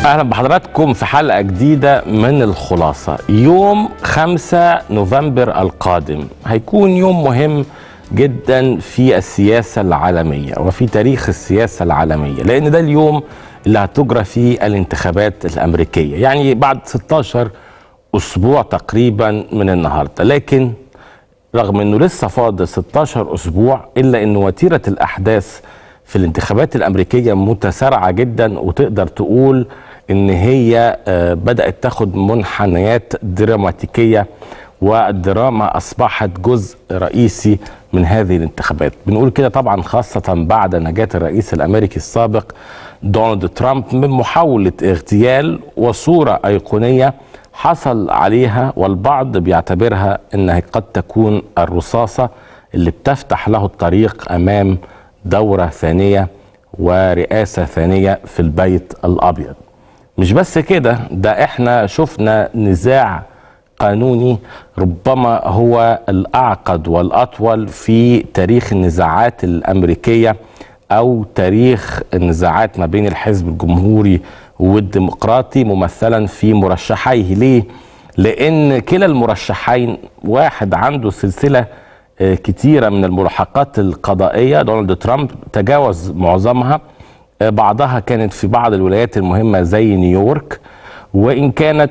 أهلا بحضراتكم في حلقة جديدة من الخلاصة. يوم 5 نوفمبر القادم هيكون يوم مهم جدا في السياسة العالمية وفي تاريخ السياسة العالمية، لأن ده اليوم اللي هتجرى فيه الانتخابات الأمريكية، يعني بعد 16 أسبوع تقريبا من النهاردة. لكن رغم أنه لسه فاضل 16 أسبوع إلا أن وتيرة الأحداث في الانتخابات الأمريكية متسارعة جدا، وتقدر تقول ان هي بدأت تاخد منحنيات دراماتيكية، والدراما اصبحت جزء رئيسي من هذه الانتخابات. بنقول كده طبعا خاصة بعد نجاة الرئيس الامريكي السابق دونالد ترامب من محاولة اغتيال وصورة ايقونية حصل عليها، والبعض بيعتبرها انها قد تكون الرصاصة اللي بتفتح له الطريق امام دورة ثانية ورئاسة ثانية في البيت الابيض. مش بس كده، ده احنا شفنا نزاع قانوني ربما هو الأعقد والأطول في تاريخ النزاعات الأمريكية أو تاريخ النزاعات ما بين الحزب الجمهوري والديمقراطي، ممثلا في مرشحيه. ليه؟ لأن كلا المرشحين واحد عنده سلسلة كتيرة من الملاحقات القضائية. دونالد ترامب تجاوز معظمها، بعضها كانت في بعض الولايات المهمة زي نيويورك، وإن كانت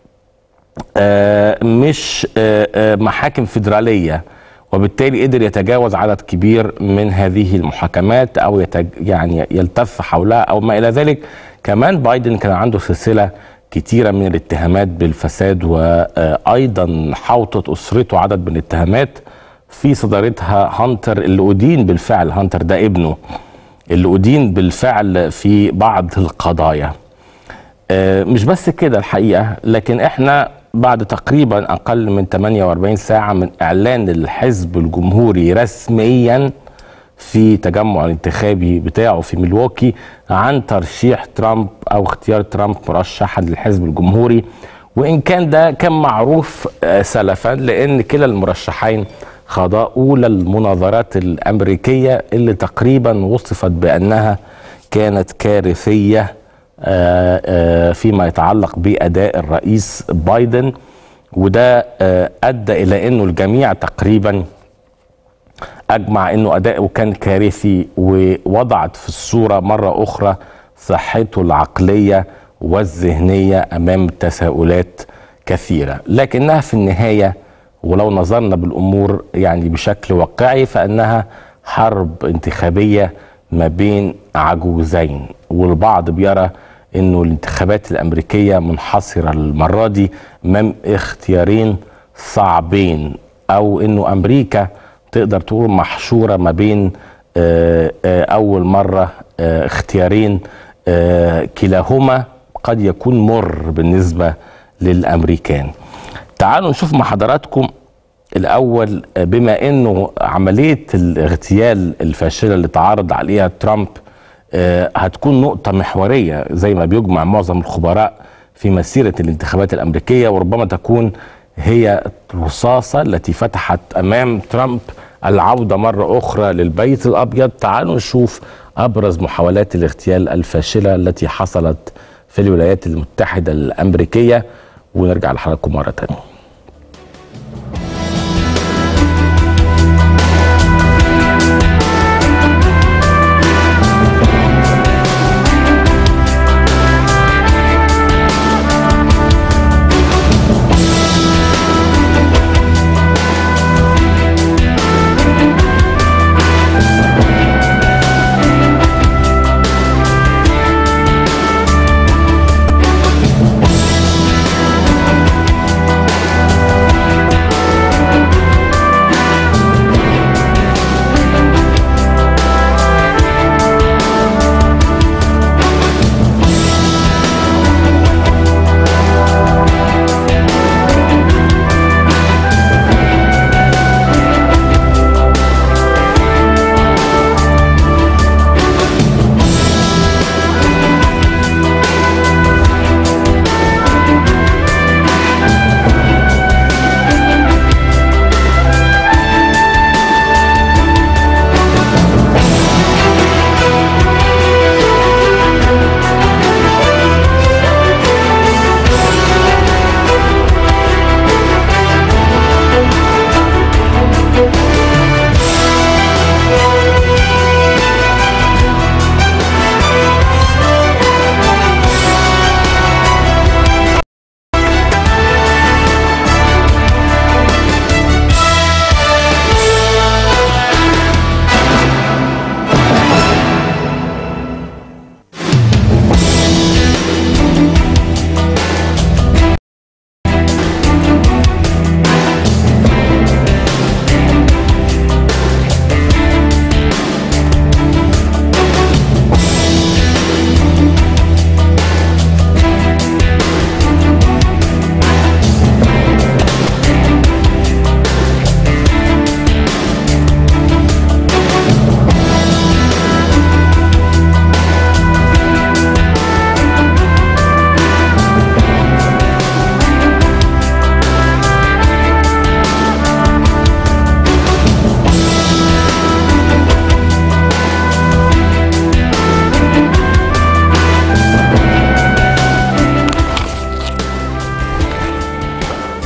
مش محاكم فيدرالية، وبالتالي قدر يتجاوز عدد كبير من هذه المحاكمات أو يعني يلتف حولها أو ما إلى ذلك. كمان بايدن كان عنده سلسلة كتيرة من الاتهامات بالفساد، وأيضا حوطت أسرته عدد من الاتهامات في صدارتها هانتر اللي أدين بالفعل. هانتر ده ابنه اللي أدين بالفعل في بعض القضايا. مش بس كده الحقيقة، لكن احنا بعد تقريبا أقل من 48 ساعة من إعلان الحزب الجمهوري رسميا في تجمع الانتخابي بتاعه في ميلواukee عن ترشيح ترامب أو اختيار ترامب مرشحا للحزب الجمهوري، وإن كان ده كان معروف سلفا، لأن كلا المرشحين خاضوا أولى المناظرات الأمريكية اللي تقريبا وصفت بأنها كانت كارثية فيما يتعلق بأداء الرئيس بايدن. وده أدى إلى أنه الجميع تقريبا أجمع أنه أداؤه كان كارثي، ووضعت في الصورة مرة أخرى صحته العقلية والذهنية أمام تساؤلات كثيرة. لكنها في النهاية ولو نظرنا بالأمور يعني بشكل واقعي فإنها حرب انتخابية ما بين عجوزين، والبعض بيرى إنه الانتخابات الأمريكية منحصرة المرة دي أمام اختيارين صعبين، أو إنه أمريكا تقدر تقول محشورة ما بين أول مرة اختيارين كلاهما قد يكون مر بالنسبة للأمريكان. تعالوا نشوف مع حضراتكم الأول، بما أنه عملية الاغتيال الفاشلة اللي تعرض عليها ترامب هتكون نقطة محورية زي ما بيجمع معظم الخبراء في مسيرة الانتخابات الأمريكية، وربما تكون هي الرصاصة التي فتحت أمام ترامب العودة مرة أخرى للبيت الأبيض. تعالوا نشوف أبرز محاولات الاغتيال الفاشلة التي حصلت في الولايات المتحدة الأمريكية، ونرجع لحضراتكم مرة تانية.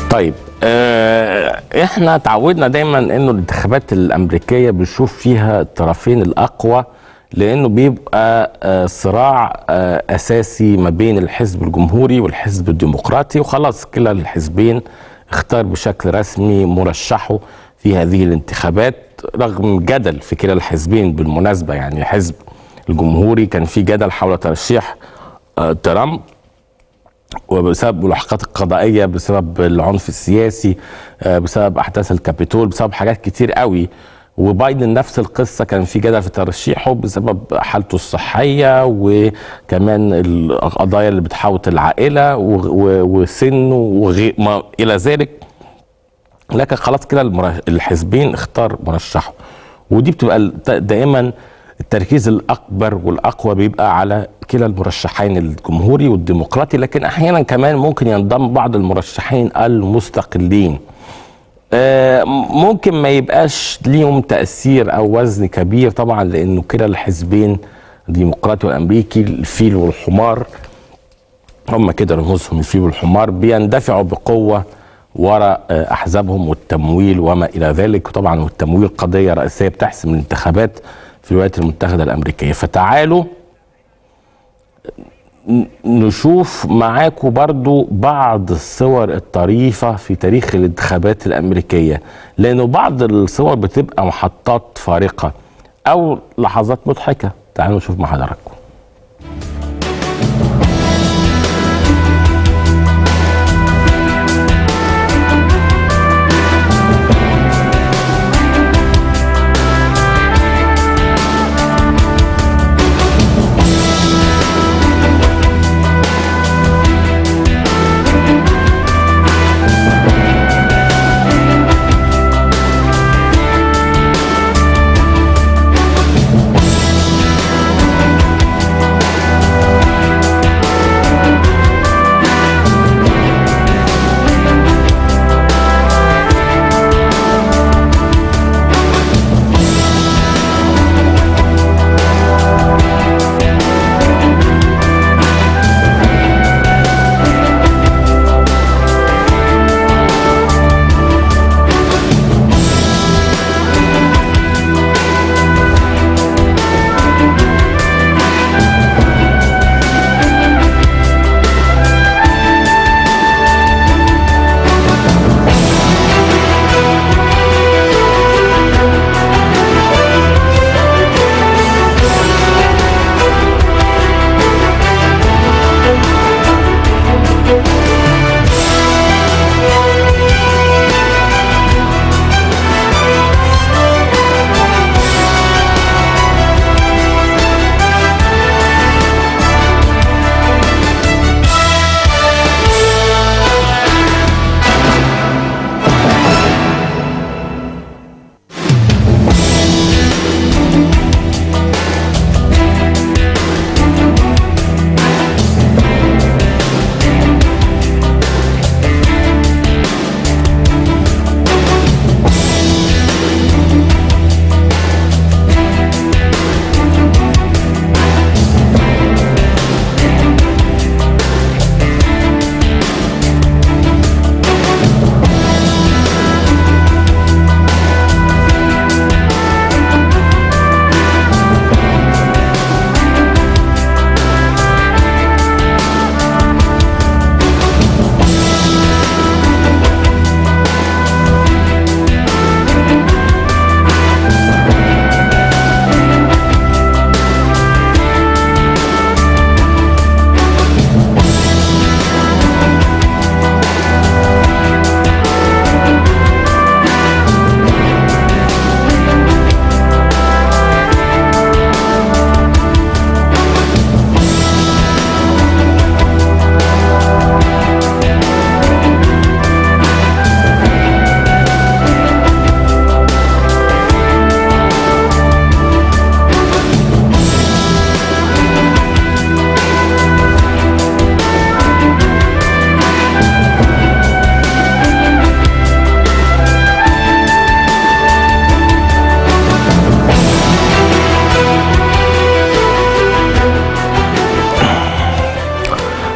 طيب احنا تعودنا دايما انه الانتخابات الامريكيه بنشوف فيها الطرفين الاقوى، لانه بيبقى صراع اساسي ما بين الحزب الجمهوري والحزب الديمقراطي، وخلاص كلا الحزبين اختار بشكل رسمي مرشحه في هذه الانتخابات، رغم جدل في كلا الحزبين بالمناسبه. يعني الحزب الجمهوري كان في جدل حول ترشيح ترامب، وبسبب الملاحقات القضائيه، بسبب العنف السياسي، بسبب احداث الكابيتول، بسبب حاجات كتير قوي. وبايدن نفس القصه، كان في جدل في ترشيحه بسبب حالته الصحيه، وكمان القضايا اللي بتحاوط العائله وسنه وما الى ذلك. لكن خلاص كده الحزبين اختار مرشحه، ودي بتبقى دائما التركيز الاكبر والاقوى بيبقى على كلا المرشحين الجمهوري والديمقراطي، لكن احيانا كمان ممكن ينضم بعض المرشحين المستقلين. ممكن ما يبقاش ليهم تأثير او وزن كبير طبعا، لانه كلا الحزبين الديمقراطي والامريكي الفيل والحمار، هم كده رموزهم الفيل والحمار، بيندفعوا بقوة وراء احزابهم والتمويل وما الى ذلك. وطبعا التمويل قضية رئيسية بتحسم الانتخابات في الولايات المتحدة الامريكية. فتعالوا نشوف معاكم برضو بعض الصور الطريفة في تاريخ الانتخابات الأمريكية، لأنه بعض الصور بتبقى محطات فارقة أو لحظات مضحكة. تعالوا نشوف مع حضراتكم.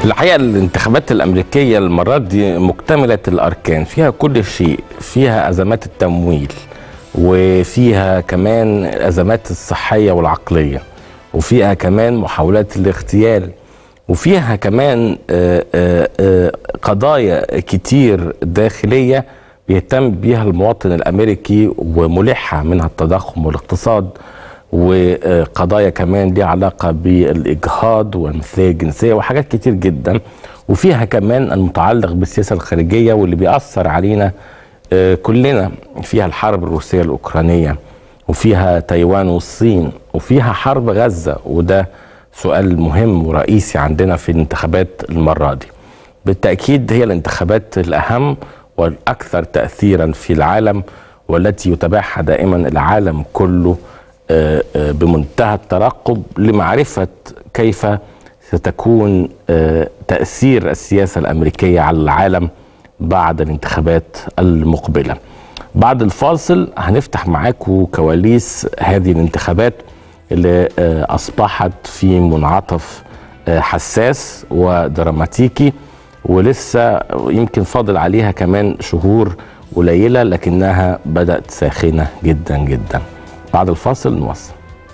الحقيقة الانتخابات الأمريكية المرات دي مكتملة الأركان، فيها كل شيء، فيها أزمات التمويل، وفيها كمان الأزمات الصحية والعقلية، وفيها كمان محاولات الاغتيال، وفيها كمان قضايا كتير داخلية بيهتم بيها المواطن الأمريكي وملحة منها التضخم والاقتصاد، وقضايا كمان ليها علاقة بالإجهاض والمثلية الجنسية وحاجات كتير جدا، وفيها كمان المتعلق بالسياسة الخارجية واللي بيأثر علينا كلنا، فيها الحرب الروسية الأوكرانية، وفيها تايوان والصين، وفيها حرب غزة، وده سؤال مهم ورئيسي عندنا في الانتخابات المرة دي. بالتأكيد هي الانتخابات الأهم والأكثر تأثيرا في العالم، والتي يتابعها دائما العالم كله بمنتهى الترقب لمعرفة كيف ستكون تأثير السياسة الأمريكية على العالم بعد الانتخابات المقبلة. بعد الفاصل هنفتح معاكم كواليس هذه الانتخابات اللي أصبحت في منعطف حساس ودراماتيكي، ولسه يمكن فاضل عليها كمان شهور قليلة، لكنها بدأت ساخنة جدا جدا. بعد الفاصل نواصل.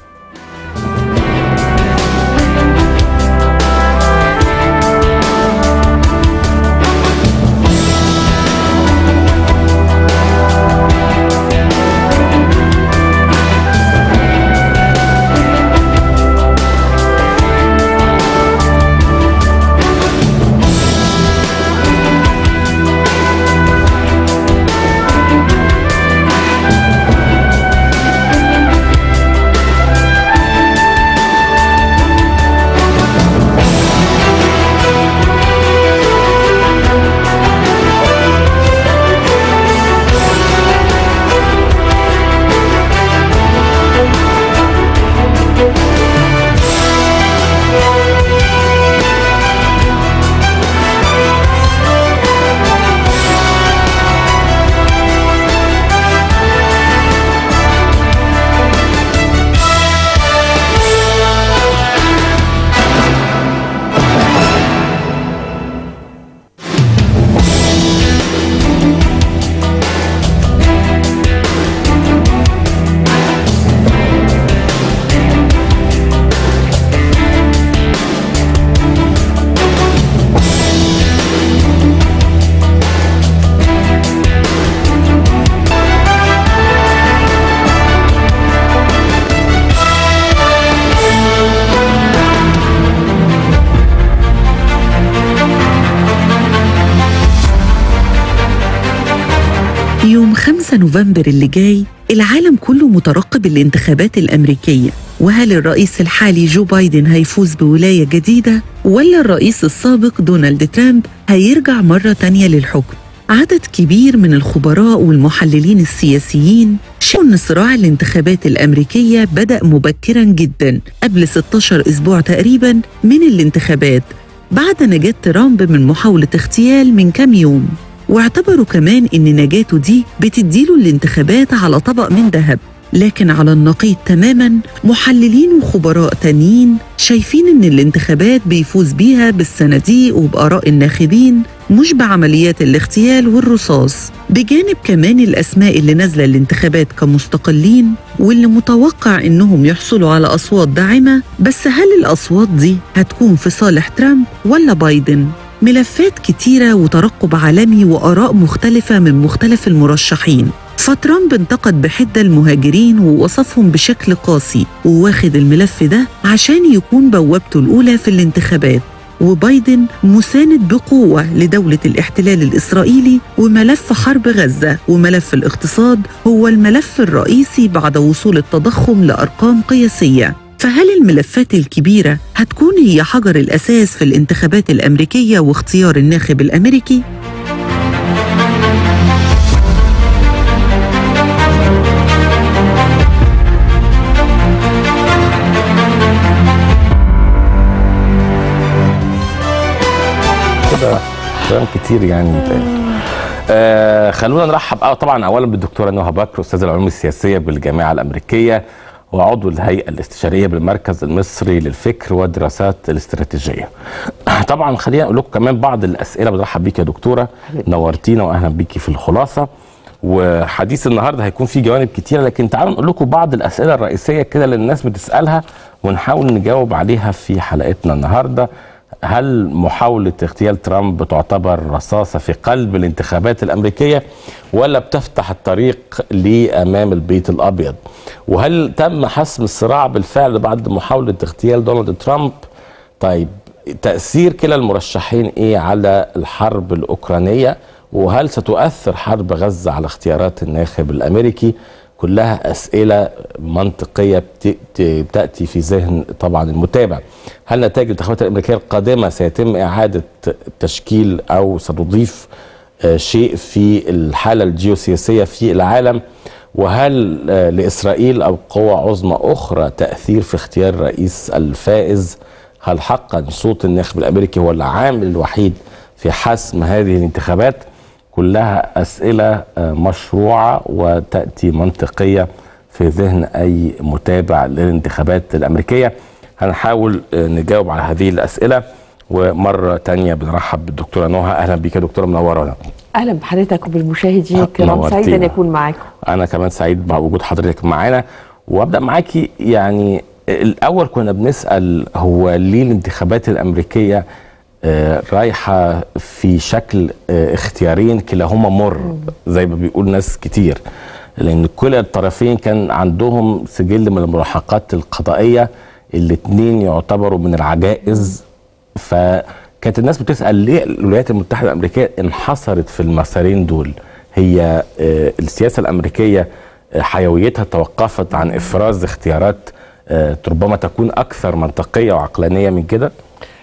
يوم 5 نوفمبر اللي جاي العالم كله مترقب الانتخابات الأمريكية، وهل الرئيس الحالي جو بايدن هيفوز بولاية جديدة ولا الرئيس السابق دونالد ترامب هيرجع مرة تانية للحكم؟ عدد كبير من الخبراء والمحللين السياسيين شافوا أن صراع الانتخابات الأمريكية بدأ مبكراً جداً قبل 16 أسبوع تقريباً من الانتخابات، بعد نجاة ترامب من محاولة اغتيال من كام يوم، واعتبروا كمان إن نجاته دي بتديله الانتخابات على طبق من ذهب. لكن على النقيض تماماً محللين وخبراء تانيين شايفين إن الانتخابات بيفوز بيها بالصناديق وبآراء الناخبين مش بعمليات الاغتيال والرصاص، بجانب كمان الأسماء اللي نازلة الانتخابات كمستقلين واللي متوقع إنهم يحصلوا على أصوات داعمة. بس هل الأصوات دي هتكون في صالح ترامب ولا بايدن؟ ملفات كتيرة وترقب عالمي وآراء مختلفة من مختلف المرشحين. فترامب انتقد بحدة المهاجرين ووصفهم بشكل قاسي، وواخد الملف ده عشان يكون بوابته الأولى في الانتخابات. وبايدن مساند بقوة لدولة الاحتلال الإسرائيلي، وملف حرب غزة وملف الاقتصاد هو الملف الرئيسي بعد وصول التضخم لأرقام قياسية. فهل الملفات الكبيرة هتكون هي حجر الأساس في الانتخابات الأمريكية واختيار الناخب الأمريكي؟ كلام كتير يعني خلونا نرحب طبعا اولا بالدكتوره نهى بكر، استاذ العلوم السياسيه بالجامعه الامريكيه، وعضو الهيئة الاستشارية بالمركز المصري للفكر والدراسات الاستراتيجية. طبعا خلينا أقول لكم كمان بعض الأسئلة. برحب بيك يا دكتورة، نورتينا وأهلا بيكي في الخلاصة. وحديث النهارده هيكون فيه جوانب كتيرة، لكن تعالوا نقول لكم بعض الأسئلة الرئيسية كده اللي الناس بتسألها ونحاول نجاوب عليها في حلقتنا النهارده. هل محاولة اغتيال ترامب تعتبر رصاصة في قلب الانتخابات الأمريكية ولا بتفتح الطريق لأمام البيت الأبيض؟ وهل تم حسم الصراع بالفعل بعد محاولة اغتيال دونالد ترامب؟ طيب تأثير كلا المرشحين إيه على الحرب الأوكرانية؟ وهل ستؤثر حرب غزة على اختيارات الناخب الأمريكي؟ كلها أسئلة منطقية بتأتي في ذهن طبعا المتابع. هل نتائج الانتخابات الأمريكية القادمة سيتم إعادة تشكيل أو ستضيف شيء في الحالة الجيوسياسية في العالم؟ وهل لإسرائيل أو قوى عظمى أخرى تأثير في اختيار الرئيس الفائز؟ هل حقا صوت الناخب الأمريكي هو العامل الوحيد في حسم هذه الانتخابات؟ كلها أسئلة مشروعة وتأتي منطقية في ذهن أي متابع للانتخابات الأمريكية. هنحاول نجاوب على هذه الأسئلة. ومرة تانية بنرحب بالدكتورة نهى. أهلا بك يا دكتورة، منورانا. أهلا بحضرتك وبالمشاهدين الكرام، سعيد أن أكون معاكم. أنا كمان سعيد بوجود حضرتك معانا. وأبدأ معاكي، يعني الأول كنا بنسأل هو ليه الانتخابات الأمريكية رايحة في شكل اختيارين كلاهما مر زي ما بيقول ناس كتير، لأن كل الطرفين كان عندهم سجل من الملاحقات القضائية، الاتنين يعتبروا من العجائز. فكانت الناس بتسأل ليه الولايات المتحدة الأمريكية انحصرت في المسارين دول؟ هي السياسة الأمريكية حيويتها توقفت عن إفراز اختيارات ربما تكون أكثر منطقية وعقلانية من كده؟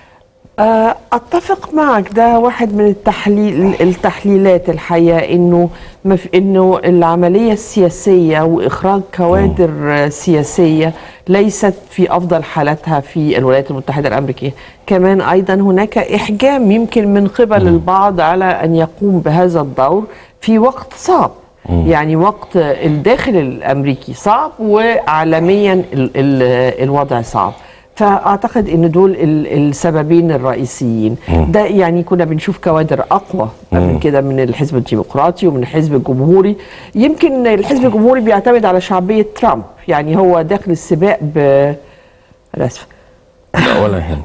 اتفق معك، ده واحد من التحليلات الحقيقه، انه العمليه السياسيه واخراج كوادر سياسيه ليست في افضل حالاتها في الولايات المتحده الامريكيه. كمان ايضا هناك احجام يمكن من قبل البعض على ان يقوم بهذا الدور في وقت صعب، يعني وقت الداخل الامريكي صعب وعالميا الوضع صعب. فاعتقد ان دول السببين الرئيسيين. ده يعني كنا بنشوف كوادر اقوى قبل كده من الحزب الديمقراطي ومن الحزب الجمهوري. يمكن الحزب الجمهوري بيعتمد على شعبيه ترامب، يعني هو داخل السباق اسف ولا يهم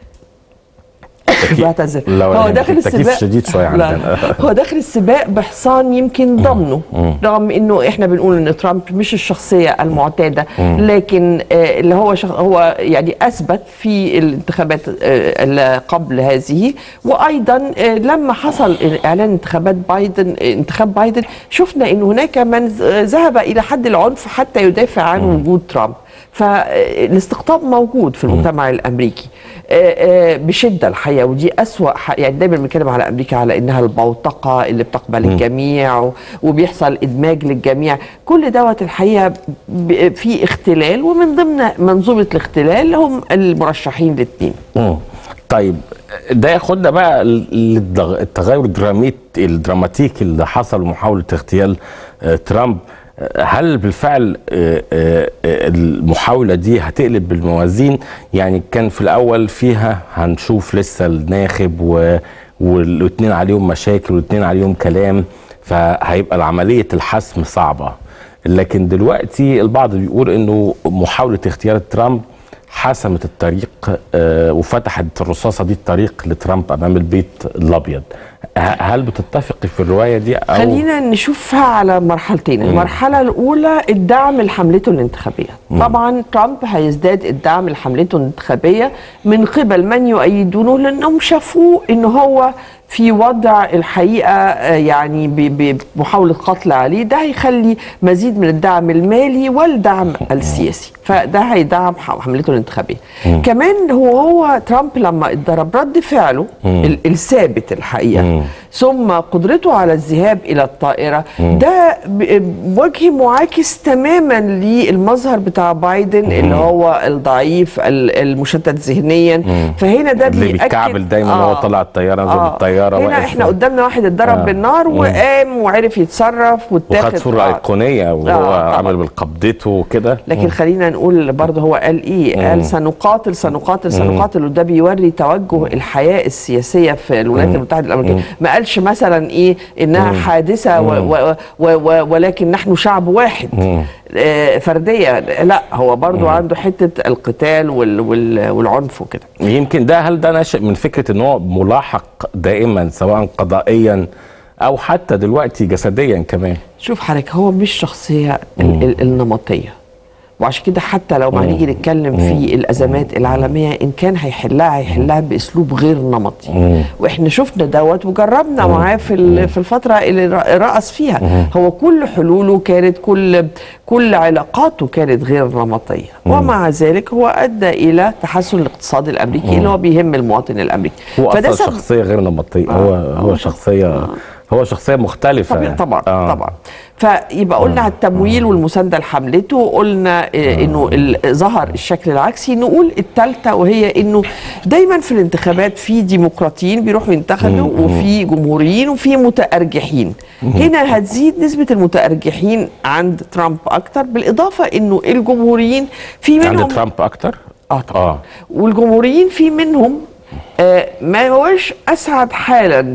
بعتذر، هو داخل السباق شديد شويه عندنا. هو داخل السباق بحصان يمكن ضمنه، رغم انه احنا بنقول ان ترامب مش الشخصيه المعتاده، لكن اللي هو يعني اثبت في الانتخابات اللي قبل هذه. وايضا لما حصل اعلان انتخاب بايدن شفنا ان هناك من ذهب الى حد العنف حتى يدافع عن وجود ترامب. فالاستقطاب موجود في المجتمع الامريكي بشده الحقيقه، ودي اسوأ يعني دايما بنتكلم على امريكا على انها البوتقه اللي بتقبل الجميع وبيحصل ادماج للجميع. كل دوت الحقيقه في اختلال، ومن ضمن منظومه الاختلال هم المرشحين الاثنين. طيب ده ياخدنا بقى للتغير الدراماتيكي اللي حصل محاوله اغتيال ترامب. هل بالفعل المحاولة دي هتقلب بالموازين؟ يعني كان في الأول فيها هنشوف لسه الناخب والاثنين عليهم مشاكل والاثنين عليهم كلام، فهيبقى عملية الحسم صعبة. لكن دلوقتي البعض بيقول إنه محاولة اختيار ترامب حسمت الطريق وفتحت الرصاصة دي الطريق لترامب أمام البيت الأبيض. هل بتتفقي في الرواية دي؟ خلينا نشوفها على مرحلتين. المرحلة الأولى الدعم لحملته الانتخابية. طبعا ترامب هيزداد الدعم لحملته الانتخابية من قبل من يؤيدونه، لأنهم شافوه إنه هو في وضع الحقيقة يعني بمحاولة قتل عليه. ده هيخلي مزيد من الدعم المالي والدعم السياسي، فده هيدعم حملته الانتخابية. كمان هو ترامب لما اتضرب رد فعله الثابت الحقيقة ثم قدرته على الذهاب الى الطائره، ده وجه معاكس تماما للمظهر بتاع بايدن اللي هو الضعيف المشتت ذهنيا. فهنا ده اللي بيتكعبل دايما هو طلع الطياره نزل بالطياره. هنا احنا قدامنا واحد اتضرب بالنار وقام وعرف يتصرف واتاخد. وخد صوره ايقونيه وهو عمل بالقبضته وكده. لكن خلينا نقول برضه هو قال ايه؟ قال سنقاتل سنقاتل سنقاتل، وده بيوري توجه الحياه السياسيه في الولايات المتحده الامريكيه. ما قالش مثلا ايه انها حادثه ولكن نحن شعب واحد فرديه، لا هو برضه عنده حته القتال والعنف وكده. يمكن ده هل ده ناشئ من فكره ان هو ملاحق دائما سواء قضائيا او حتى دلوقتي جسديا كمان؟ شوف حضرتك، هو مش شخصيه النمطيه، وعشان كده حتى لو ما هنيجي نتكلم في الازمات العالميه ان كان هيحلها باسلوب غير نمطي. واحنا شفنا دوت وجربنا معاه في الفتره اللي رأس فيها. هو كل حلوله كانت كل علاقاته كانت غير نمطيه، ومع ذلك هو ادى الى تحسن الاقتصاد الامريكي اللي هو بيهم المواطن الامريكي. هو اصلا شخصيه غير نمطيه. هو شخصيه مختلفه طبعا. فيبقى قلنا التمويل والمسانده لحملته، قلنا انه ظهر الشكل العكسي. نقول الثالثه وهي انه دايما في الانتخابات في ديمقراطيين بيروحوا ينتخبوا وفي جمهوريين وفي متأرجحين. هنا هتزيد نسبه المتأرجحين عند ترامب اكتر، بالاضافه انه الجمهوريين في منهم عند ترامب اكتر. طبعا. والجمهوريين في منهم ما هوش اسعد حالا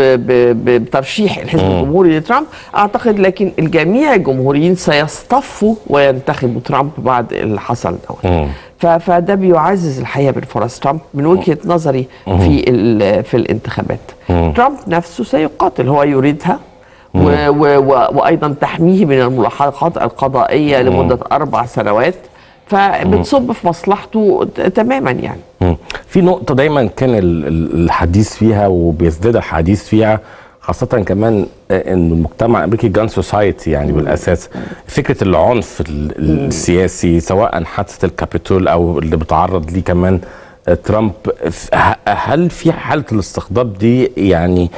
بترشيح الحزب الجمهوري لترامب اعتقد، لكن الجميع الجمهوريين سيصطفوا وينتخبوا ترامب بعد اللي حصل دوت. فده بيعزز الحقيقه من فرص ترامب من وجهه نظري في الانتخابات. ترامب نفسه سيقاتل، هو يريدها وايضا تحميه من الملاحقات القضائيه لمده 4 سنوات، فبتصب في مصلحته تماما يعني. في نقطة دايما كان الحديث فيها وبيزداد الحديث فيها، خاصة كمان ان المجتمع الامريكي جان سوسايتي يعني بالاساس، فكرة العنف السياسي سواء حادثة الكابيتول او اللي بتعرض ليه كمان ترامب. هل في حالة الاستقطاب دي يعني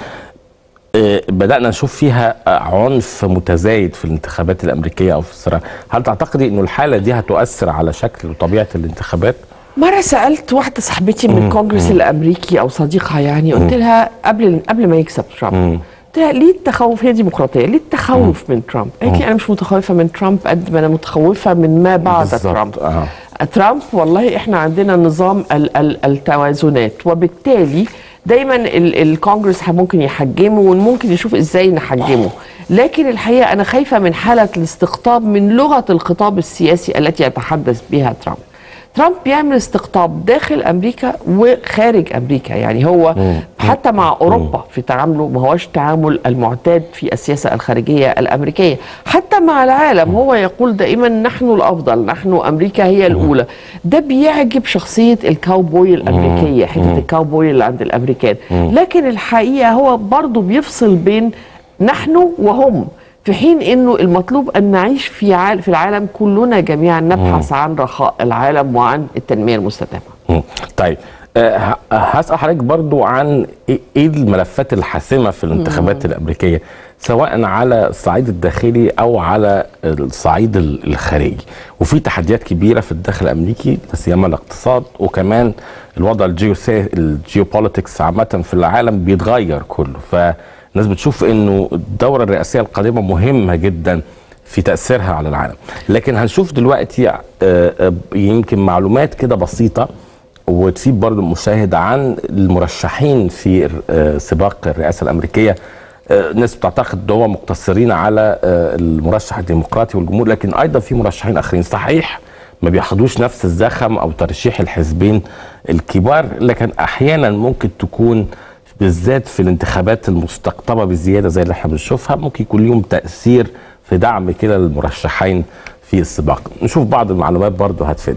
بدأنا نشوف فيها عنف متزايد في الانتخابات الأمريكية أو في الصراع؟ هل تعتقدي أنه الحالة دي هتؤثر على شكل وطبيعة الانتخابات؟ مرة سألت واحدة صاحبتي من الكونجرس الأمريكي أو صديقها يعني، قلت لها قبل ما يكسب ترامب، قلت لها ليه التخوف؟ هي ديمقراطية، ليه التخوف من ترامب؟ قالت لي أنا مش متخوفة من ترامب قد ما أنا متخوفة من ما بعد ترامب. ترامب والله إحنا عندنا نظام التوازنات، وبالتالي دايما الكونجرس ممكن يحجمه وممكن يشوف ازاي نحجمه، لكن الحقيقه انا خايفه من حاله الاستقطاب من لغه الخطاب السياسي التي يتحدث بها ترامب. ترامب بيعمل استقطاب داخل امريكا وخارج امريكا، يعني هو حتى مع اوروبا في تعامله ما هوش تعامل المعتاد في السياسه الخارجيه الامريكيه، حتى مع العالم هو يقول دائما نحن الافضل، نحن امريكا هي الاولى. ده بيعجب شخصيه الكاوبوي الامريكيه، حته الكاوبوي اللي عند الامريكان، لكن الحقيقه هو برضه بيفصل بين نحن وهم، في حين انه المطلوب ان نعيش في العالم كلنا جميعا نبحث عن رخاء العالم وعن التنميه المستدامه. طيب هسأل حضرتك برضو عن ايه الملفات الحاسمه في الانتخابات الامريكيه سواء على الصعيد الداخلي او على الصعيد الخارجي، وفي تحديات كبيره في الداخل الامريكي لا سيما الاقتصاد، وكمان الوضع الجيوبوليتكس عامه في العالم بيتغير كله، فالناس بتشوف انه الدوره الرئاسيه القادمه مهمه جدا في تاثيرها على العالم. لكن هنشوف دلوقتي يمكن معلومات كده بسيطه وتفيد برضو المشاهد عن المرشحين في سباق الرئاسة الأمريكية. ناس بتعتقد هو مقتصرين على المرشح الديمقراطي والجمهور، لكن أيضا في مرشحين آخرين صحيح ما بياخدوش نفس الزخم أو ترشيح الحزبين الكبار، لكن أحيانا ممكن تكون بالذات في الانتخابات المستقطبة بزيادة زي اللي احنا بنشوفها ممكن يكون لهم تأثير في دعم كده المرشحين في السباق. نشوف بعض المعلومات برضو هتفيد.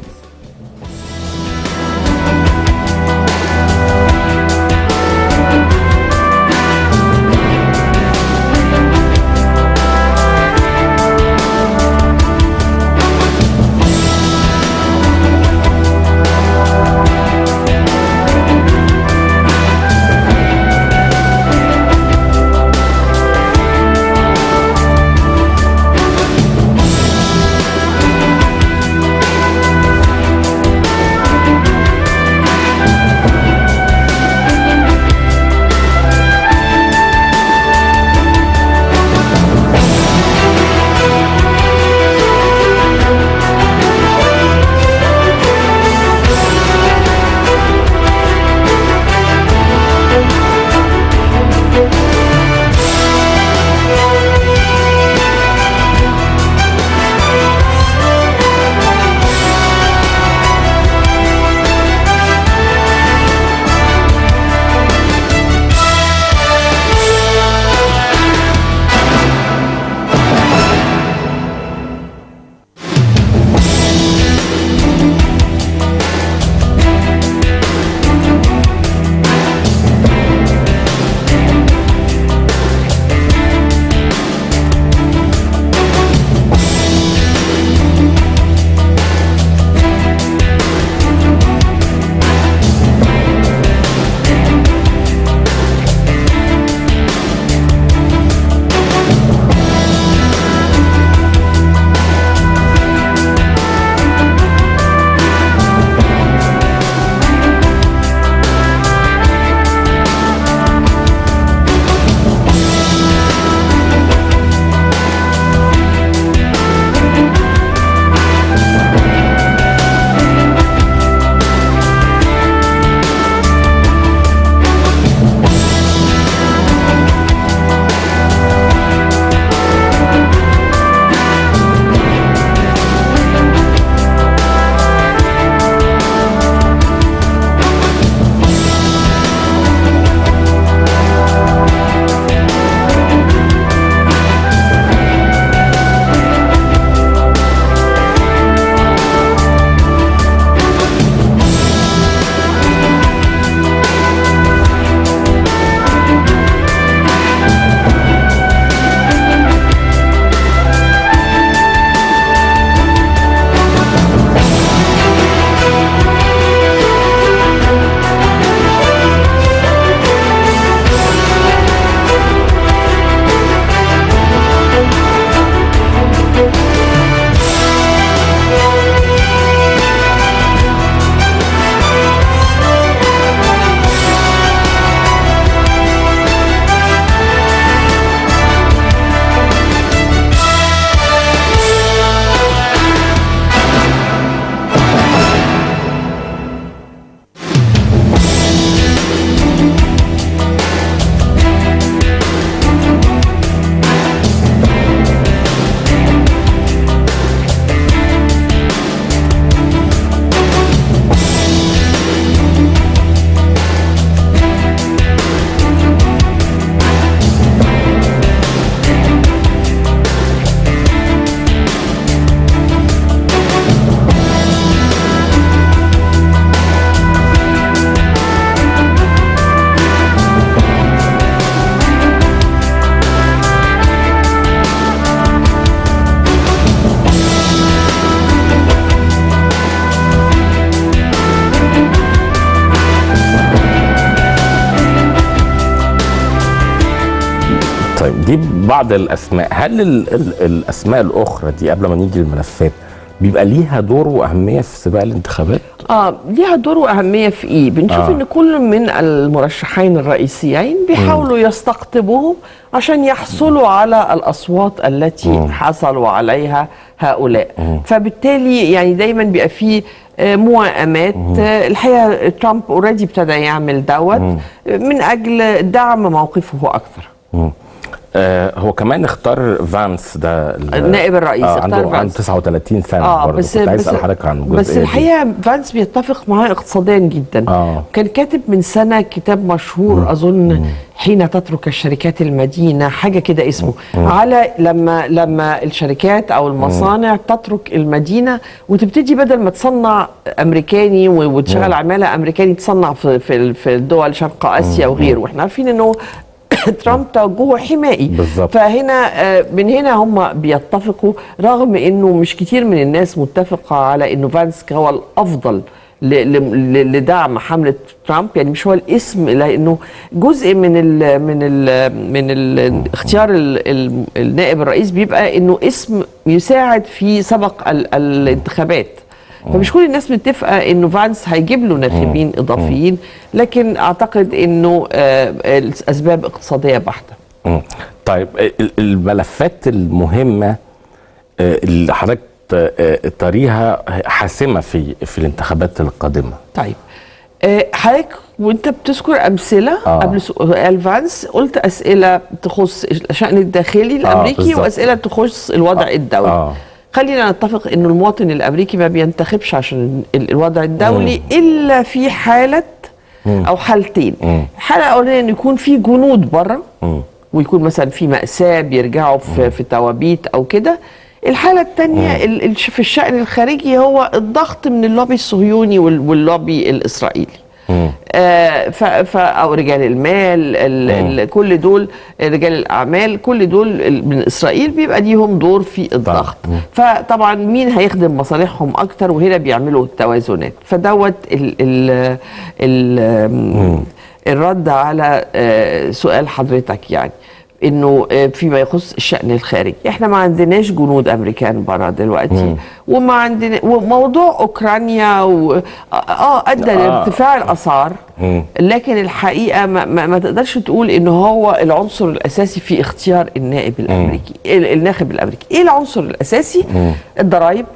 طيب دي بعض الاسماء، هل الاسماء الاخرى دي قبل ما نيجي للملفات بيبقى ليها دور واهميه في سباق الانتخابات؟ ليها دور واهميه في ايه؟ بنشوف ان كل من المرشحين الرئيسيين بيحاولوا يستقطبوهم عشان يحصلوا على الاصوات التي حصلوا عليها هؤلاء. فبالتالي يعني دايما بيبقى فيه موائمات. الحقيقه ترامب اوريدي ابتدى يعمل دوت من اجل دعم موقفه اكثر. هو كمان اختار فانس ده النائب الرئيس، اختار عنده 39 سنه برضه. كنت عايز اسال حضرتك عن الجزئيه بس الحقيقه فانس بيتفق معاه اقتصاديا جدا. كان كاتب من سنه كتاب مشهور اظن حين تترك الشركات المدينه، حاجه كده اسمه، على لما الشركات او المصانع تترك المدينه وتبتدي بدل ما تصنع امريكاني وتشغل عماله امريكاني تصنع في الدول شرق اسيا وغيره. واحنا عارفين انه ترامب توجهه حمائي بالظبط. فهنا من هنا هم بيتفقوا، رغم انه مش كتير من الناس متفقه على انه فانس هو الافضل لدعم حمله ترامب. يعني مش هو الاسم، لانه جزء من اختيار النائب الرئيس بيبقى انه اسم يساعد في سبق الانتخابات. فمش كل الناس متفقه انه فانس هيجيب له ناخبين اضافيين، لكن اعتقد انه الاسباب اقتصاديه بحته. طيب الملفات المهمه اللي حضرتك تريها حاسمه في الانتخابات القادمه. طيب حضرتك وانت بتذكر امثله قبل سؤال فانس قلت اسئله تخص الشأن الداخلي الامريكي واسئله تخص الوضع الدولي. خلينا نتفق انه المواطن الامريكي ما بينتخبش عشان الوضع الدولي الا في حاله او حالتين. الحاله الاولانيه ان يكون في جنود بره ويكون مثلا في مأساة بيرجعوا في توابيت او كده. الحاله الثانيه في الشأن الخارجي هو الضغط من اللوبي الصهيوني واللوبي الاسرائيلي. او رجال المال، كل دول رجال الاعمال، كل دول من اسرائيل بيبقى ليهم دور في الضغط. فطبعا مين هيخدم مصالحهم اكتر، وهنا بيعملوا التوازنات. فدوت الرد على سؤال حضرتك، يعني انه فيما يخص الشأن الخارجي احنا ما عندناش جنود امريكان برا دلوقتي، وما عندنا وموضوع اوكرانيا ادى لارتفاع الاسعار، لكن الحقيقه ما تقدرش تقول انه هو العنصر الاساسي في اختيار النائب الامريكي الناخب الامريكي. ايه العنصر الاساسي؟ الضرائب،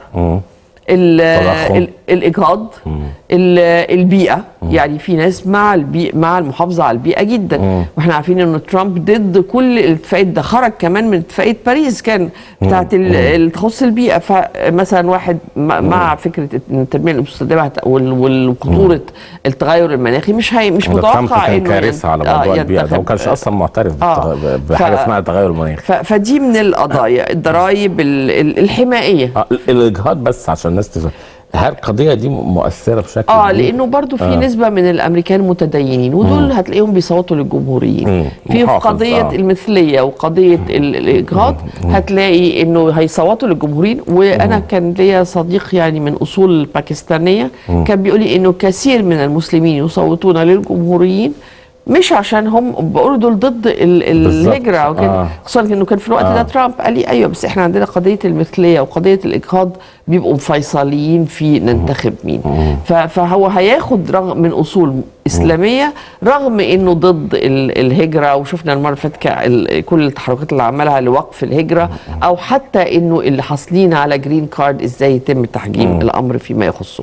الاجهاض، البيئه. يعني في ناس مع المحافظه على البيئه جدا، واحنا عارفين ان ترامب ضد كل الاتفاقات. ده خرج كمان من اتفاقيه باريس كان بتاعت اللي تخص البيئه. فمثلا واحد مع فكره التنميه المستدامه والخطوره التغير المناخي، مش متوقع كان كارثه على موضوع البيئه ده، وما كانش اصلا معترف بحاجه اسمها التغير المناخي. فدي من القضايا، الضرائب، الحمائيه، الاجهاض. بس عشان الناس تفهم، هل القضيه دي مؤثره بشكل لانه برضو في نسبه من الامريكان متدينين، ودول هتلاقيهم بيصوتوا للجمهوريين. في قضيه المثليه وقضيه الاجهاض هتلاقي انه هيصوتوا للجمهوريين. وانا كان ليا صديق يعني من اصول باكستانيه كان بيقول لي انه كثير من المسلمين يصوتون للجمهوريين، مش عشان هم بيقولوا دول ضد الهجره وكده. خصوصا انه كان في الوقت ده ترامب قال لي ايوه بس احنا عندنا قضيه المثليه وقضيه الاجهاض بيبقوا فيصليين في ننتخب مين. فهو هياخد رغم من اصول اسلاميه، رغم انه ضد الهجره. وشفنا المره اللي فاتت كل التحركات اللي عملها لوقف الهجره، او حتى انه اللي حاصلين على جرين كارد ازاي يتم تحجيم الامر فيما يخصهم.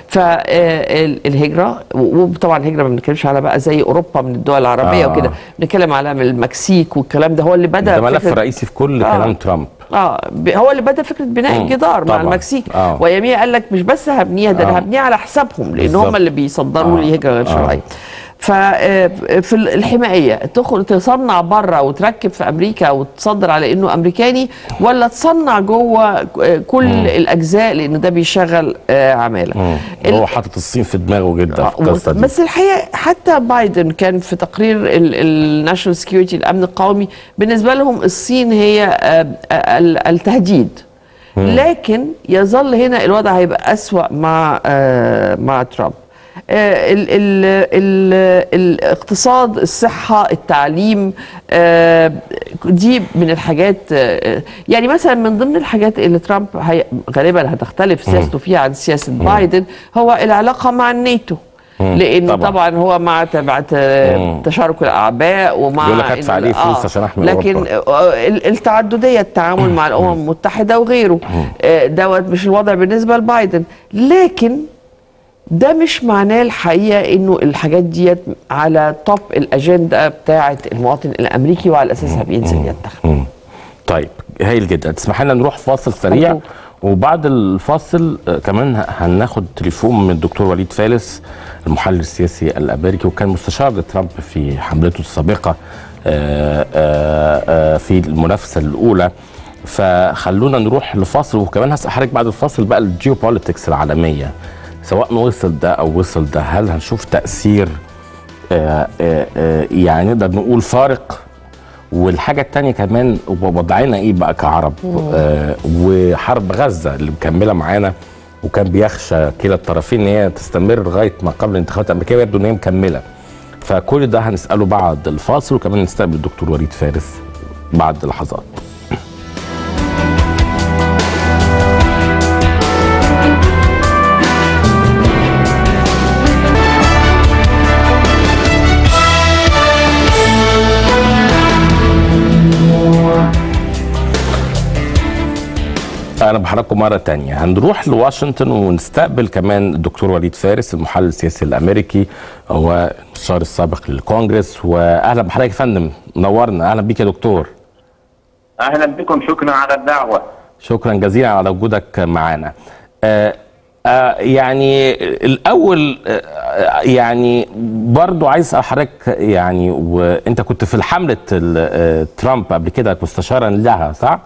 فالهجره، وطبعا الهجره ما بنتكلمش على بقى زي اوروبا من الدول العربيه وكده، بنتكلم على المكسيك والكلام ده. هو اللي بدا ده ملف رئيسي في كل كلام ترامب. هو اللي بدا فكره بناء الجدار مع المكسيك. واياميها قال لك مش بس هبنيها، ده انا هبنيها على حسابهم، لان هم اللي بيصدروا لي هجره غير شرعيه. ففي الحمايه تصنع بره وتركب في امريكا وتصدر على انه امريكاني، ولا تصنع جوه كل الاجزاء، لان ده بيشغل عماله. هو حاطط الصين في دماغه جدا في القصه دي. بس الحقيقه حتى بايدن كان في تقرير الناشونال سكيورتي الامن القومي بالنسبه لهم الصين هي التهديد. لكن يظل هنا الوضع هيبقى اسوأ مع ترامب. الاقتصاد، الصحة، التعليم، دي من الحاجات، يعني مثلا من ضمن الحاجات اللي ترامب غالبا هتختلف سياسته فيها عن سياسه بايدن هو العلاقه مع الناتو، لانه طبعا هو مع تشارك الاعباء ومع يقول لك هدفع عليه فلوس عشان احمي لكن التعدديه، التعامل مع الامم المتحده وغيره، دوت مش الوضع بالنسبه لبايدن. لكن ده مش معناه الحقيقه انه الحاجات ديت على توب الاجنده بتاعه المواطن الامريكي وعلى اساسها بينزل ينتخب. طيب هايل جدا. تسمح لنا نروح فاصل سريع، وبعد الفاصل كمان هناخد تليفون من الدكتور وليد فارس المحلل السياسي الامريكي، وكان مستشار لترامب في حملته السابقه في المنافسه الاولى. فخلونا نروح لفاصل، وكمان هسأل حضرتك بعد الفاصل بقى الجيوبوليتكس العالميه، سواء وصل ده او وصل ده، هل هنشوف تأثير يعني نقدر نقول فارق؟ والحاجة التانية كمان وضعنا ايه بقى كعرب؟ وحرب غزة اللي مكملة معانا، وكان بيخشى كلا الطرفين ان هي تستمر لغاية ما قبل الانتخابات الامريكية، ويبدو ان هي مكملة. فكل ده هنسأله بعد الفاصل، وكمان نستقبل الدكتور وليد فارس بعد لحظات. أهلا بحضراتكم مرة تانية. هنروح لواشنطن ونستقبل كمان الدكتور وليد فارس المحلل السياسي الأمريكي، هو المستشار السابق للكونجرس. وأهلا بحضرتك يا فندم، منورنا. أهلا بيك يا دكتور. أهلا بكم، شكرا على الدعوة. شكرا جزيلا على وجودك معنا. يعني الأول يعني برضو عايز أسأل حضرتك، يعني وأنت كنت في حملة ترامب قبل كده مستشارا لها، صح؟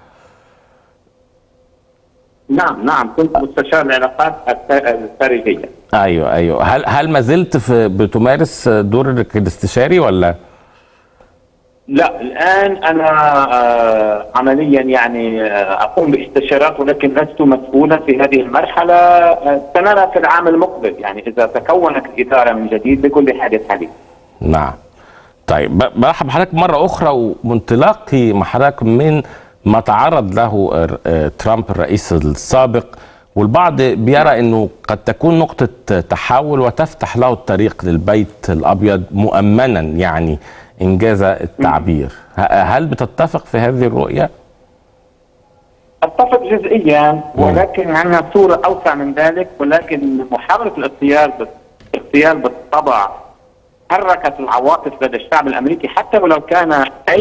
نعم كنت مستشار العلاقات الخارجية. ايوه. هل ما زلت بتمارس دور الاستشاري ولا؟ لا، الآن أنا عمليا يعني أقوم باستشارات، ولكن لست مسؤولا في هذه المرحلة. سنرى في العام المقبل يعني إذا تكونت الإدارة من جديد بكل حادث حديث. نعم. طيب برحب بحضرتك مرة أخرى، ومنطلقي مع حضرتك من ما تعرض له ترامب الرئيس السابق، والبعض بيرى انه قد تكون نقطة تحول وتفتح له الطريق للبيت الابيض مؤمنا، يعني انجاز التعبير. هل بتتفق في هذه الرؤية؟ اتفق جزئيا، ولكن عندنا صورة اوسع من ذلك. ولكن محاولة الاغتيال بالطبع حركت العواطف لدى الشعب الامريكي، حتى ولو كان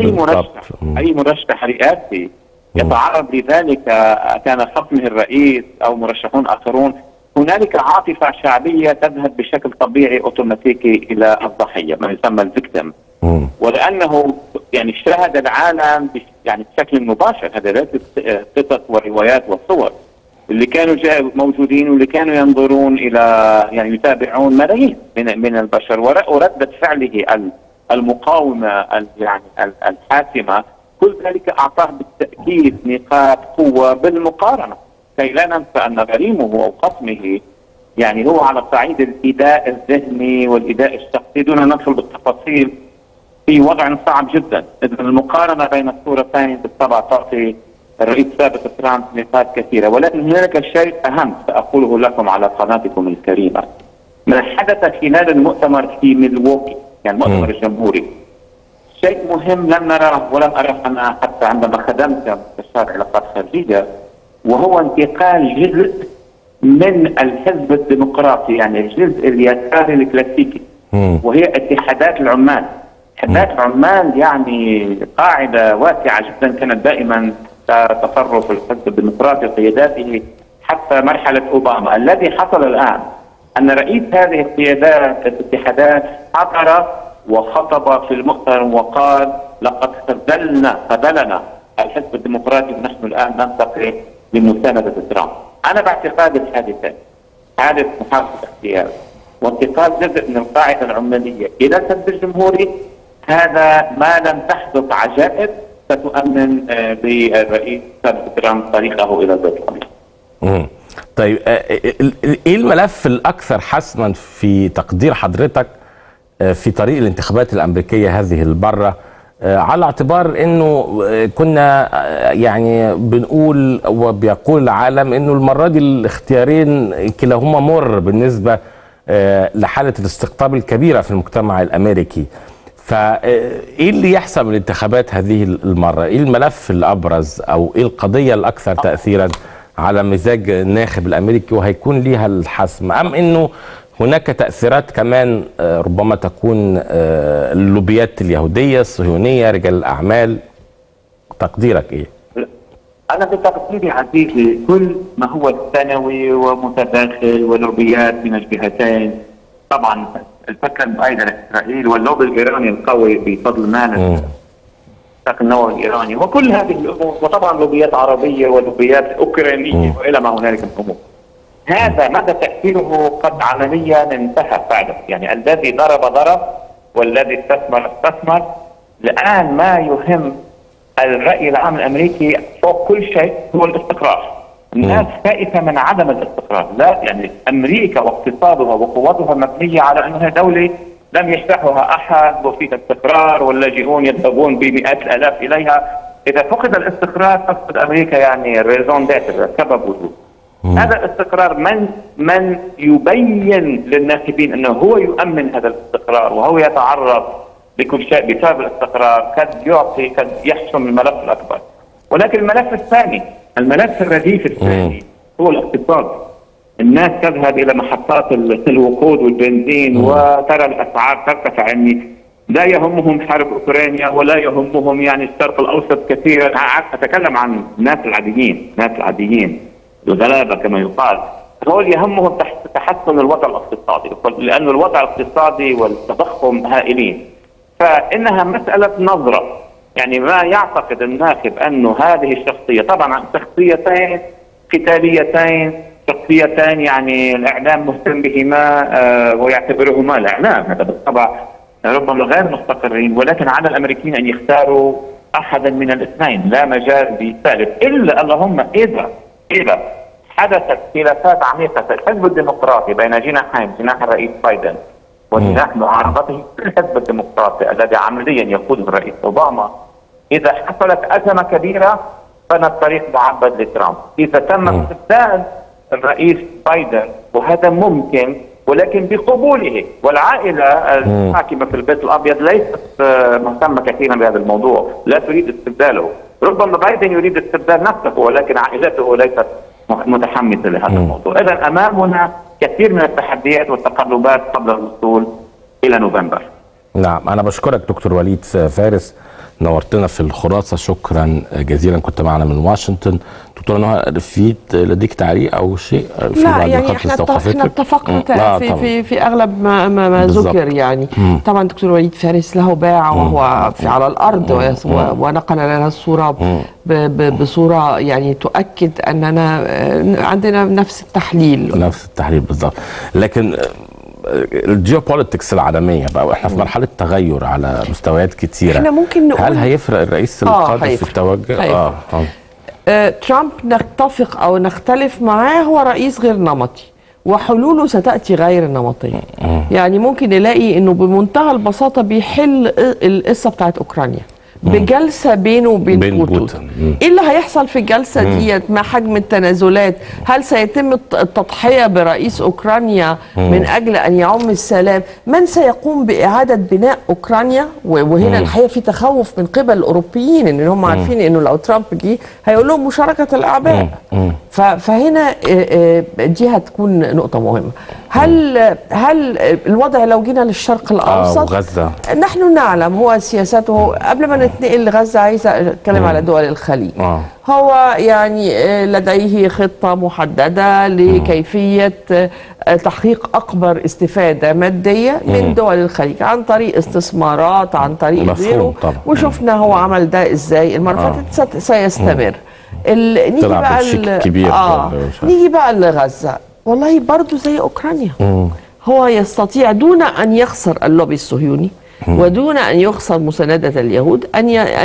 اي مرشح رئاسي يتعرض لذلك، كان خصمه الرئيس او مرشحون اخرون، هنالك عاطفه شعبيه تذهب بشكل طبيعي اوتوماتيكي الى الضحيه، ما يسمى الفيكتيم. ولانه يعني شاهد العالم يعني بشكل مباشر، هذا ليست قصص وروايات وصور، اللي كانوا موجودين واللي كانوا ينظرون الى يعني يتابعون ملايين من البشر، وردة فعله المقاومة يعني الحاسمة، كل ذلك اعطاه بالتأكيد نقاط قوة بالمقارنة، كي لا ننسى ان غريمه او خصمه يعني هو على صعيد الإيذاء الذهني والإيذاء الشخصي، دون ان ندخل بالتفاصيل، في وضع صعب جدا. اذا المقارنة بين الصورتين بالطبع تعطي الرئيس السابق ترامب نقاط كثيرة. ولكن هناك شيء أهم سأقوله لكم على قناتكم الكريمة، ما حدث خلال المؤتمر في ميلواukee، يعني المؤتمر الجمهوري، شيء مهم لم نراه ولم أراه أنا حتى عندما خدمت مستشار علاقات خارجية، وهو انتقال جزء من الحزب الديمقراطي، يعني الجزء اليساري الكلاسيكي، وهي اتحادات العمال. اتحادات العمال يعني قاعدة واسعة جدا كانت دائما تصرف الحزب الديمقراطي وقياداته حتى مرحلة أوباما. الذي حصل الآن أن رئيس هذه القيادات الاتحادات حضر وخطب في المؤتمر وقال لقد خذلنا الحزب الديمقراطي ونحن الآن ننتقل لمساندة ترامب. أنا باعتقاد الحادثين، حادث محاولة اغتيال وانتقال جزء من القاعدة العمالية إلى الحزب الجمهوري، هذا ما لم تحدث عجائب ستؤمن بالرئيس ترامب طريقه الى البيت الابيض. طيب ايه الملف الاكثر حسما في تقدير حضرتك في طريق الانتخابات الامريكيه هذه المره على اعتبار انه كنا يعني بنقول وبيقول العالم انه المره دي الاختيارين كلاهما مر بالنسبه لحاله الاستقطاب الكبيره في المجتمع الامريكي. فايه اللي يحسم الانتخابات هذه المره؟ ايه الملف الابرز او ايه القضيه الاكثر تاثيرا على مزاج الناخب الامريكي وهيكون ليها الحسم، ام انه هناك تأثيرات كمان ربما تكون اللوبيات اليهودية الصهيونية رجال الأعمال؟ تقديرك إيه؟ أنا بتقديري عزيزي كل ما هو ثانوي ومتداخل ولوبيات من الجهتين، طبعا الفكر المؤيد لإسرائيل واللوبي الإيراني القوي بفضل مال النووي الإيراني وكل هذه الأمور، وطبعا لوبيات عربية ولوبيات أوكرانية وإلى ما هنالك من أمور. هذا مدى تأثيره قد عمليا انتهى فعلا، يعني الذي ضرب والذي استثمر. الآن ما يهم الرأي العام الأمريكي فوق كل شيء هو الاستقرار. الناس خائفة من عدم الاستقرار، لا يعني أمريكا واقتصادها وقوتها مبنية على أنها دولة لم يجتاحها أحد وفيها استقرار واللاجئون يذهبون بمئات الآلاف إليها. إذا فقد الاستقرار تفقد أمريكا يعني ريزون ديتر، سبب وجود. هذا الاستقرار من يبين للناخبين انه هو يؤمن هذا الاستقرار وهو يتعرض لكل شيء بسبب الاستقرار قد يحسم الملف الاكبر. ولكن الملف الثاني، الملف الرديف الثاني هو الاقتصاد. الناس تذهب الى محطات الوقود والبنزين وترى الاسعار ترتفع، يعني لا يهمهم حرب اوكرانيا ولا يهمهم يعني الشرق الاوسط كثيرا. اتكلم عن الناس العاديين الغلابه كما يقال، هؤلاء يهمهم تحسن الوضع الاقتصادي، لأن الوضع الاقتصادي والتضخم هائلين. فإنها مسألة نظرة، يعني ما يعتقد الناخب أنه هذه الشخصية، طبعا شخصيتين قتاليتين، شخصيتين يعني الإعلام مهتم بهما ويعتبرهما الإعلام هذا بالطبع ربما غير مستقرين، ولكن على الأمريكيين أن يختاروا أحدا من الاثنين، لا مجال بثالث، إلا اللهم إذا حدثت خلافات عميقة في الحزب الديمقراطي بين جناحين، جناح الرئيس بايدن وجناح معارضته في الحزب الديمقراطي الذي عمليا يقوده الرئيس اوباما. اذا حصلت ازمه كبيره فان الطريق معبد لترامب. اذا تم استبدال الرئيس بايدن وهذا ممكن ولكن بقبوله، والعائله الحاكمه في البيت الابيض ليست مهتمه كثيرا بهذا الموضوع، لا تريد استبداله. ربما بايدن يريد استبدال نفسه ولكن عائلته ليست متحمسه لهذا الموضوع. اذا امامنا كثير من التحديات والتقلبات قبل الوصول الى نوفمبر. نعم، انا بشكرك دكتور وليد فارس، نورتنا في الخلاصه، شكرا جزيلا. كنت معنا من واشنطن. دكتور نهى، في لديك تعليق او شيء في لا يعني احنا اتفقنا في اغلب ما ذكر يعني. طبعا دكتور وليد فارس له باع وهو على الارض ونقل لنا الصوره بصوره يعني تؤكد اننا عندنا نفس التحليل بالضبط. لكن الجيوبوليتكس العالميه بقى، واحنا في مرحله تغير على مستويات كثيره، احنا ممكن نقول هل هيفرق الرئيس القادم في التوجه؟ ترامب نتفق او نختلف معاه، هو رئيس غير نمطي وحلوله ستاتي غير نمطيه. يعني ممكن نلاقي انه بمنتهى البساطه بيحل القصه بتاعت اوكرانيا بجلسه بينه وبين بوتين. ايه اللي هيحصل في الجلسه ديت؟ ما حجم التنازلات؟ هل سيتم التضحيه برئيس اوكرانيا من اجل ان يعم السلام؟ من سيقوم باعاده بناء اوكرانيا؟ وهنا الحقيقه في تخوف من قبل الاوروبيين ان هم عارفين انه لو ترامب جه هيقول لهم مشاركه الاعباء. فهنا دي هتكون نقطه مهمه. هل الوضع لو جينا للشرق الاوسط وغزة، نحن نعلم هو سياسته. قبل ما نتنقل لغزه عايزه اتكلم على دول الخليج. هو يعني لديه خطه محدده لكيفيه تحقيق اكبر استفاده ماديه من دول الخليج عن طريق استثمارات، عن طريق غيره، وشفنا هو عمل ده ازاي. المره فاتت سيستمر. نيجي بقى لغزه، والله برضو زي اوكرانيا. هو يستطيع دون ان يخسر اللوبي الصهيوني، ودون ان يخسر مسانده اليهود ان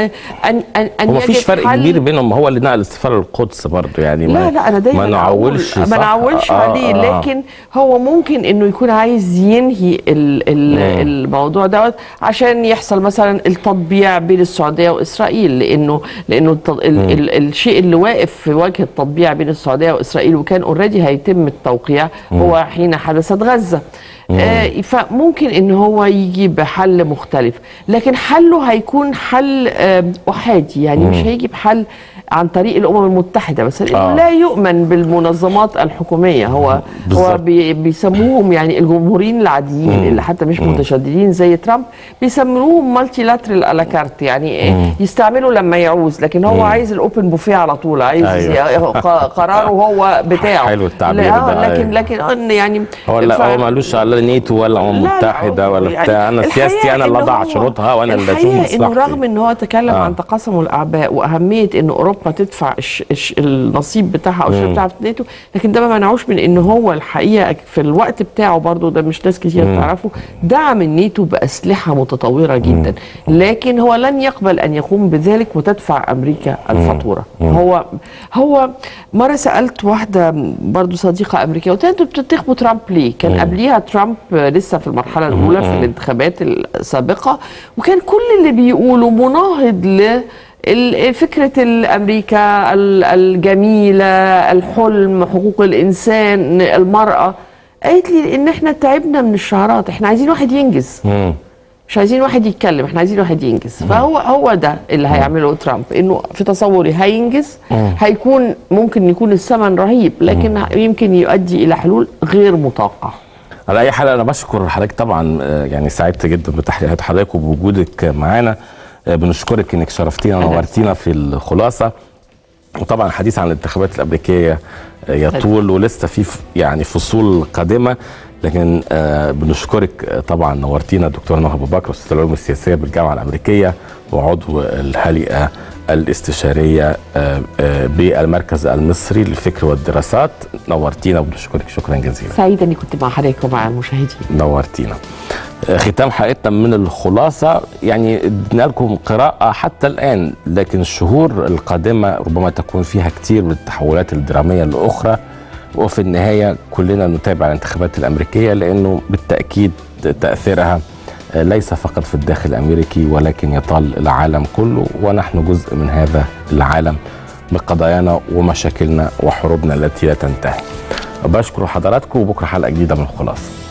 هو مفيش فرق كبير بينهم، هو اللي نقل السفاره للقدس برضه يعني. لا انا دايما ما نعولش عليه، لكن هو ممكن انه يكون عايز ينهي الموضوع دوت عشان يحصل مثلا التطبيع بين السعوديه واسرائيل، لانه الشيء اللي واقف في وجه التطبيع بين السعوديه واسرائيل وكان اوريدي هيتم التوقيع هو حين حدثت غزه. فممكن ان هو يجي بحل مختلف، لكن حله هيكون حل احادي، يعني مش هيجي بحل عن طريق الامم المتحده مثلا، انه لا يؤمن بالمنظمات الحكوميه. هو بيسموهم يعني الجمهوريين العاديين اللي حتى مش متشددين زي ترامب، بيسموهم مالتي لاترال على كارت، يعني يستعملوا لما يعوز، لكن هو عايز الاوبن بوفيه على طول، عايز قراره هو بتاعه. حلو التعبير ده. لكن يعني هو لا، هو مالوش على نيتو ولا الامم المتحده ولا يعني بتاع. انا سياستي انا اللي اضع شروطها وانا اللي اشوف مصلحتي. انه رغم ان هو تكلم عن تقاسم الاعباء واهميه ان اوروبا تدفع النصيب بتاعها او الشيء بتاعها في ناتو، لكن ده ما منعوش من ان هو الحقيقه في الوقت بتاعه برضه، ده مش ناس كتير تعرفه، دعم الناتو باسلحه متطوره جدا، لكن هو لن يقبل ان يقوم بذلك وتدفع امريكا الفاتوره. هو مره سالت واحده برضه صديقه امريكيه، قلت لها انتوا بتنتخبوا ترامب ليه؟ كان قبليها ترامب لسه في المرحله الاولى في الانتخابات السابقه، وكان كل اللي بيقولوا مناهض فكرة الأمريكا الجميلة، الحلم، حقوق الإنسان، المرأة. قالت لي إن إحنا تعبنا من الشعارات، إحنا عايزين واحد ينجز، مش عايزين واحد يتكلم، إحنا عايزين واحد ينجز. فهو ده اللي هيعمله ترامب، إنه في تصوري هينجز، هيكون ممكن يكون الثمن رهيب، لكن يمكن يؤدي إلى حلول غير متوقعة. على أي حال أنا بشكر حضرتك طبعا، يعني سعدت جدا بتحليلات حضرتك وبوجودك معانا. بنشكرك انك شرفتينا ونورتينا في الخلاصه. وطبعا الحديث عن الانتخابات الامريكيه يطول ولسه في يعني فصول قادمه، لكن بنشكرك طبعا، نورتينا دكتوره نهى ابو بكر، استاذ العلوم السياسيه بالجامعه الامريكيه وعضو الهيئه الاستشاريه بالمركز المصري للفكر والدراسات. نورتينا وبنشكرك شكرا جزيلا. سعيده اني كنت مع حضرتك ومع المشاهدين. نورتينا. ختام حلقتنا من الخلاصه، يعني ادينا لكم قراءه حتى الان، لكن الشهور القادمه ربما تكون فيها كتير من التحولات الدراميه الاخرى، وفي النهايه كلنا نتابع الانتخابات الامريكيه، لانه بالتاكيد تاثيرها ليس فقط في الداخل الامريكي ولكن يطال العالم كله، ونحن جزء من هذا العالم بقضايانا ومشاكلنا وحروبنا التي لا تنتهي. بشكر حضراتكم، وبكره حلقه جديده من الخلاصه.